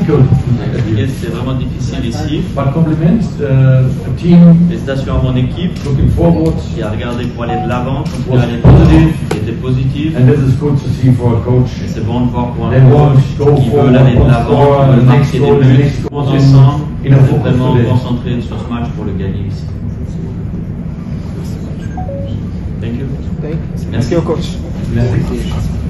difficult here. C'est vraiment difficile ici. But compliment the team Félicitations à mon équipe looking forward. qui a regardé pour aller de l'avant, Was positive. qui était positive. And this is good to see for a coach. C'est bon de voir pour un They want coach to go qui veut forward, aller de want to l'avant, score, qui veut the next marquer goal, des the buts. next On goal. ensemble, In a on est focus vraiment today. concentré sur ce match pour le gagner ici. Thank you. Merci au coach. Merci.